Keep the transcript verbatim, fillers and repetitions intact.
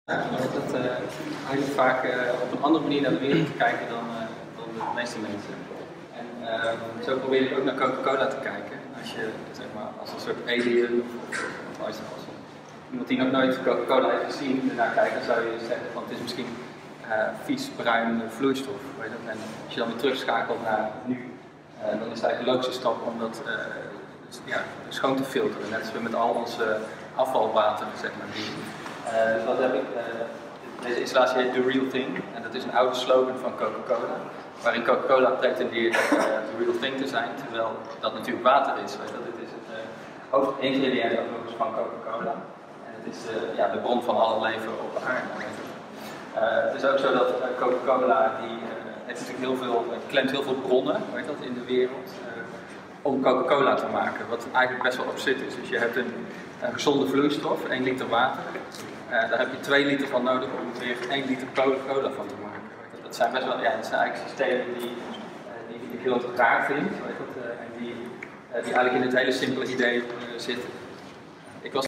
Dat het uh, eigenlijk vaak uh, op een andere manier naar de wereld te kijken dan, uh, dan de meeste mensen. En uh, zo probeer ik ook naar Coca-Cola te kijken. Als je zeg maar als een soort alien of, of als, als iemand die nog nooit Coca-Cola heeft gezien ernaar kijkt, dan zou je zeggen van het is misschien uh, vies bruin vloeistof. Weet je? En als je dan weer terugschakelt naar nu, uh, dan is het eigenlijk een logische stap om dat uh, ja, schoon te filteren. Net als met al ons uh, afvalwater, zeg maar. Die, Uh, dus wat heb ik, uh, deze installatie heet The Real Thing en dat is een oude slogan van Coca-Cola, waarin Coca-Cola pretendeert uh, The Real Thing te zijn, terwijl dat natuurlijk water is. Weet je? Dit is het uh, hoofdingrediënt ook nog eens van Coca-Cola en het is uh, ja, de bron van alle leven op aarde. Uh, het is ook zo dat uh, Coca-Cola die uh, heeft natuurlijk heel veel, uh, klemt heel veel bronnen weet dat, in de wereld uh, om Coca-Cola te maken, wat eigenlijk best wel absurd is. Dus je hebt een, een gezonde vloeistof, één liter water. Uh, daar heb je twee liter van nodig om er weer één liter cola van te maken. Dat zijn best wel, ja, dat zijn eigenlijk systemen die, uh, die, die ik heel raar vind, weet dat, uh, en die, uh, die eigenlijk in het hele simpele idee uh, zitten. Ik was